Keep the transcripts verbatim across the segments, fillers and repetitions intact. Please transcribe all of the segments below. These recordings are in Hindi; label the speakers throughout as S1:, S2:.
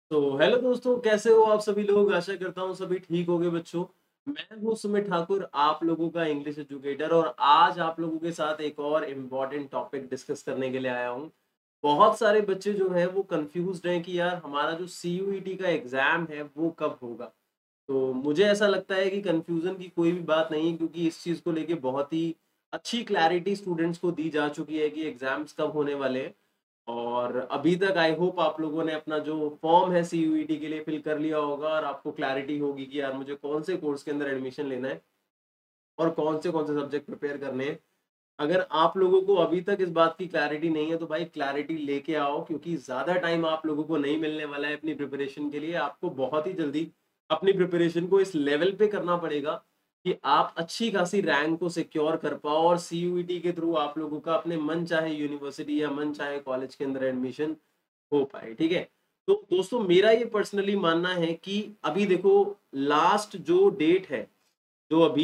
S1: तो हेलो दोस्तों, कैसे हो आप सभी लोग। आशा करता हूँ सभी ठीक होंगे बच्चों। मैं हूँ सुमित ठाकुर, आप लोगों का इंग्लिश एजुकेटर, और आज आप लोगों के साथ एक और इम्पॉर्टेंट टॉपिक डिस्कस करने के लिए आया हूँ। बहुत सारे बच्चे जो हैं वो कंफ्यूज्ड हैं कि यार हमारा जो सी यू ई टी का एग्ज़ाम है वो कब होगा। तो मुझे ऐसा लगता है कि कंफ्यूजन की कोई भी बात नहीं है, क्योंकि इस चीज़ को लेके बहुत ही अच्छी क्लैरिटी स्टूडेंट्स को दी जा चुकी है कि एग्ज़ाम्स कब होने वाले हैं। और अभी तक आई होप आप लोगों ने अपना जो फॉर्म है सी यू ई टी के लिए फिल कर लिया होगा, और आपको क्लैरिटी होगी कि यार मुझे कौन से कोर्स के अंदर एडमिशन लेना है और कौन से कौन से सब्जेक्ट प्रिपेयर करने हैं। अगर आप लोगों को अभी तक इस बात की क्लैरिटी नहीं है तो भाई क्लैरिटी लेके आओ, क्योंकि ज़्यादा टाइम आप लोगों को नहीं मिलने वाला है अपनी प्रिपरेशन के लिए। आपको बहुत ही जल्दी अपनी प्रिपरेशन को इस लेवल पे करना पड़ेगा कि आप अच्छी खासी रैंक को सिक्योर कर पाओ, और सी यू ई टी के थ्रू आप लोगों का अपने मन चाहे यूनिवर्सिटी या मन चाहे कॉलेज के अंदर एडमिशन हो पाए। ठीक है। तो दोस्तों, मेरा ये पर्सनली मानना है कि अभी देखो, लास्ट जो डेट है जो अभी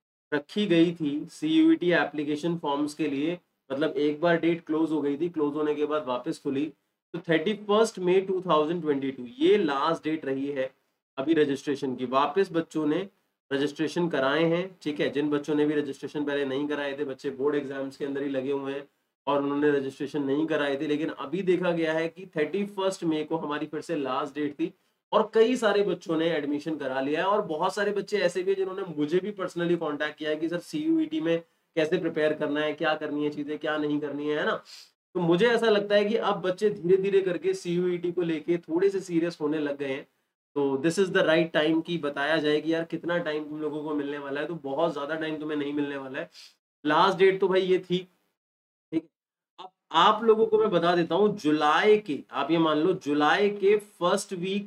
S1: रखी गई थी C U E T application forms के लिए, मतलब एक बार डेट क्लोज हो गई थी, क्लोज होने के बाद वापस खुली। तो thirty first May two thousand twenty two ये लास्ट डेट रही है अभी रजिस्ट्रेशन की। वापस बच्चों ने रजिस्ट्रेशन कराए हैं। ठीक है। जिन बच्चों ने भी रजिस्ट्रेशन पहले नहीं कराए थे, बच्चे बोर्ड एग्जाम्स के अंदर ही लगे हुए हैं और उन्होंने रजिस्ट्रेशन नहीं कराए थे, लेकिन अभी देखा गया है कि थर्टी फर्स्ट मई को हमारी फिर से लास्ट डेट थी, और कई सारे बच्चों ने एडमिशन करा लिया है। और बहुत सारे बच्चे ऐसे भी हैं जिन्होंने मुझे भी पर्सनली कांटेक्ट किया है कि sir C U E T में कैसे प्रिपेयर करना है, क्या करनी है चीजें, क्या नहीं करनी है है ना। तो मुझे ऐसा लगता है कि अब बच्चे धीरे धीरे करके सी यू ई टी को लेके थोड़े से सीरियस होने लग गए हैं। तो this is the right time कि बताया जाए कि यार कितना टाइम तुम लोगों को मिलने वाला है। तो बहुत ज्यादा टाइम तुम्हें नहीं मिलने वाला है। लास्ट डेट तो भाई ये थी। ठीक है। अब आप लोगों को मैं बता देता हूँ, जुलाई के, आप ये मान लो जुलाई के फर्स्ट वीक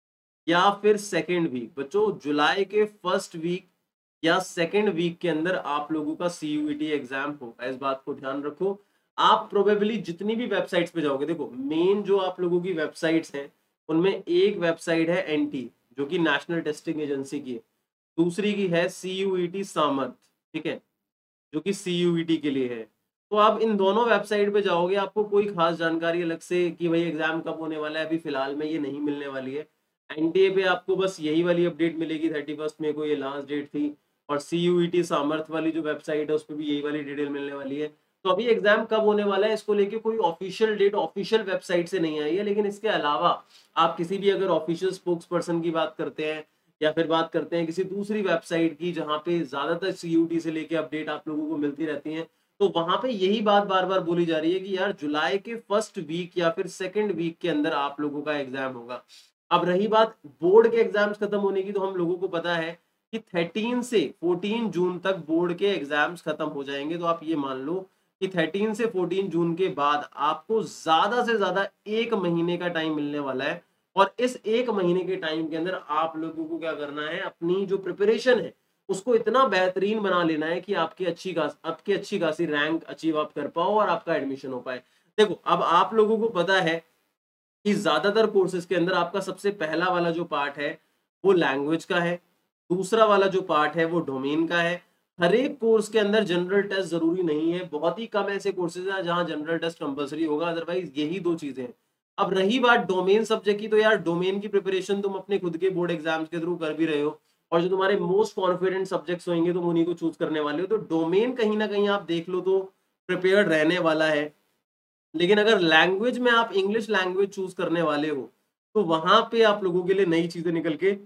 S1: या फिर सेकेंड वीक, बच्चों जुलाई के फर्स्ट वीक या सेकेंड वीक के अंदर आप लोगों का C U E T exam होगा। इस बात को ध्यान रखो। आप प्रोबेबली जितनी भी वेबसाइट्स पे जाओगे, देखो मेन जो आप लोगों की वेबसाइट्स हैं उनमें एक वेबसाइट है एन टी, जो कि नेशनल टेस्टिंग एजेंसी की है। दूसरी की है सी यू ई टी सामर्थ। ठीक है। जो कि सी यू ई टी के लिए है। तो आप इन दोनों वेबसाइट पे जाओगे, आपको कोई खास जानकारी अलग से कि भाई एग्जाम कब होने वाला है अभी फिलहाल में ये नहीं मिलने वाली है। एन टी ए पे आपको बस यही वाली अपडेट मिलेगी, थर्टी फर्स्ट में को ये लास्ट डेट थी। और सी यू ई टी सामर्थ वाली जो वेबसाइट है उस पर भी यही वाली डिटेल मिलने वाली है। तो अभी एग्जाम कब होने वाला है इसको लेके कोई ऑफिशियल डेट ऑफिशियल वेबसाइट से नहीं आई है, लेकिन इसके अलावा आप किसी भी अगर ऑफिशियल स्पोक्स पर्सन की बात करते हैं या फिर बात करते हैं किसी दूसरी वेबसाइट की जहाँ पे ज्यादातर सी यू टी से लेके अपडेट आप लोगों को मिलती रहती है, तो वहां पे यही बात बार बार बोली जा रही है कि यार जुलाई के फर्स्ट वीक या फिर सेकेंड वीक के अंदर आप लोगों का एग्जाम होगा। अब रही बात बोर्ड के एग्जाम्स खत्म होने की, तो हम लोगों को पता है कि थर्टीन से फोर्टीन जून तक बोर्ड के एग्जाम्स खत्म हो जाएंगे। तो आप ये मान लो कि थर्टीन से फोर्टीन जून के बाद आपको ज्यादा से ज्यादा एक महीने का टाइम मिलने वाला है। और इस एक महीने के टाइम के अंदर आप लोगों को क्या करना है, अपनी जो प्रिपरेशन है उसको इतना बेहतरीन बना लेना है कि आपकी अच्छी खास आपकी अच्छी खासी रैंक अचीव आप कर पाओ और आपका एडमिशन हो पाए। देखो, अब आप लोगों को पता है कि ज्यादातर कोर्सेज के अंदर आपका सबसे पहला वाला जो पार्ट है वो लैंग्वेज का है। दूसरा वाला जो पार्ट है वो डोमेन का है। हर एक कोर्स के अंदर जनरल टेस्ट जरूरी नहीं है, बहुत ही कम ऐसे कोर्सेज हैं जहां जनरल टेस्ट कंपलसरी होगा, अदरवाइज यही दो चीजें हैं। अब रही बात डोमेन सब्जेक्ट की, तो यार डोमेन की प्रिपरेशन तुम अपने खुद के बोर्ड एग्जाम्स के थ्रू कर भी रहे हो, और जो तुम्हारे मोस्ट कॉन्फिडेंट सब्जेक्ट्स होंगे तुम उन्हीं को चूज करने वाले हो। तो डोमेन कहीं ना कहीं आप देख लो तो प्रिपेयर्ड रहने वाला है। लेकिन अगर लैंग्वेज में आप इंग्लिश लैंग्वेज चूज करने वाले हो, तो वहां पे आप लोगों के लिए नई चीजें निकल के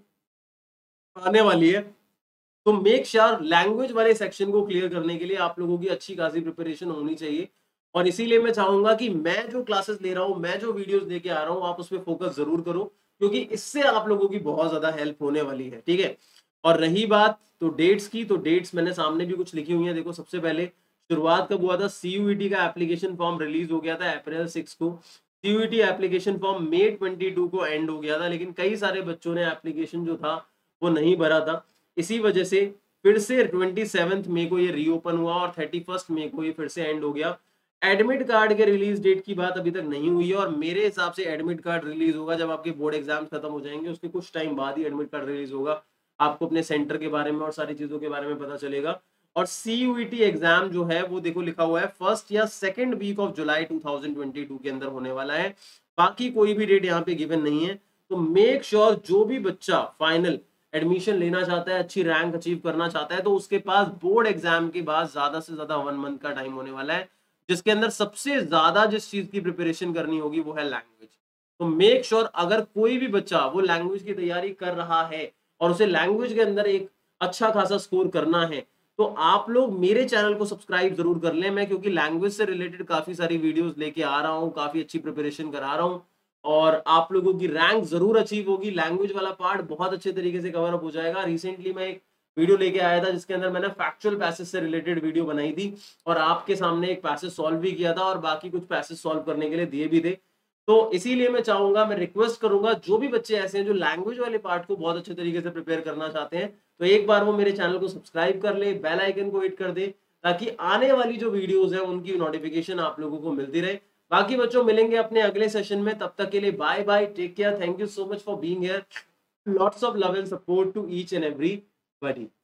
S1: आने वाली है। तो मेक श्योर लैंग्वेज वाले सेक्शन को क्लियर करने के लिए आप लोगों की अच्छी खासी प्रिपरेशन होनी चाहिए। और इसीलिए मैं चाहूंगा कि मैं जो क्लासेस ले रहा हूं, मैं जो वीडियोस लेके आ रहा हूं, आप उस पर फोकस जरूर करो, क्योंकि इससे आप लोगों की बहुत ज्यादा हेल्प होने वाली है। ठीक है। और रही बात तो डेट्स की, तो डेट्स मैंने सामने भी कुछ लिखी हुई है। देखो, सबसे पहले शुरुआत कब हुआ था, सी यू ई टी का एप्लीकेशन फॉर्म रिलीज हो गया था अप्रैल सिक्स को। C U E T application form May twenty two को एंड हो गया था, लेकिन कई सारे बच्चों ने एप्लीकेशन जो था वो नहीं भरा था। इसी वजह से फिर से ट्वेंटी सेवंथ मई को ये रीओपन हुआ और थर्टी फर्स्ट मई को ये फिर से एंड हो गया। एडमिट कार्ड के रिलीज डेट की बात अभी तक नहीं हुई है, और मेरे हिसाब से एडमिट कार्ड रिलीज होगा जब आपके बोर्ड एग्जाम खत्म हो जाएंगे, उसके कुछ टाइम बाद ही एडमिट कार्ड रिलीज होगा। आपको अपने सेंटर के बारे में और सारी चीजों के बारे में पता चलेगा। और C U E T exam जो है वो देखो लिखा हुआ है फर्स्ट या second week of July two thousand twenty two के अंदर होने वाला है। बाकी कोई भी डेट यहाँ पे गिवन नहीं है। तो मेक श्योर sure जो भी बच्चा फाइनल एडमिशन लेना चाहता है, अच्छी रैंक अचीव करना चाहता है, तो उसके पास बोर्ड एग्जाम के बाद ज्यादा से ज्यादा वन मंथ का टाइम होने वाला है, जिसके अंदर सबसे ज्यादा जिस चीज की प्रिपरेशन करनी होगी वो है लैंग्वेज। तो मेक श्योर sure अगर कोई भी बच्चा वो लैंग्वेज की तैयारी कर रहा है और उसे लैंग्वेज के अंदर एक अच्छा खासा स्कोर करना है, तो आप लोग मेरे चैनल को सब्सक्राइब जरूर कर लें। मैं क्योंकि लैंग्वेज से रिलेटेड काफी सारी वीडियोस लेके आ रहा हूँ, काफी अच्छी प्रिपरेशन करा रहा हूँ और आप लोगों की रैंक जरूर अचीव होगी। लैंग्वेज वाला पार्ट बहुत अच्छे तरीके से कवर अप हो जाएगा। रिसेंटली मैं एक वीडियो लेके आया था जिसके अंदर मैंने फैक्चुअल पैसेज से रिलेटेड वीडियो बनाई थी और आपके सामने एक पैसेज सॉल्व भी किया था और बाकी कुछ पैसेज सॉल्व करने के लिए दिए भी थे। तो इसीलिए मैं चाहूंगा, मैं रिक्वेस्ट करूंगा जो भी बच्चे ऐसे हैं जो लैंग्वेज वाले पार्ट को बहुत अच्छे तरीके से प्रिपेयर करना चाहते हैं, तो एक बार वो मेरे चैनल को सब्सक्राइब कर ले, बेल आइकन को हिट कर दे, ताकि आने वाली जो वीडियोस है उनकी नोटिफिकेशन आप लोगों को मिलती रहे। बाकी बच्चों मिलेंगे अपने अगले सेशन में, तब तक के लिए bye bye, take care, thank you so much for being here, lots of love and support to each and every buddy.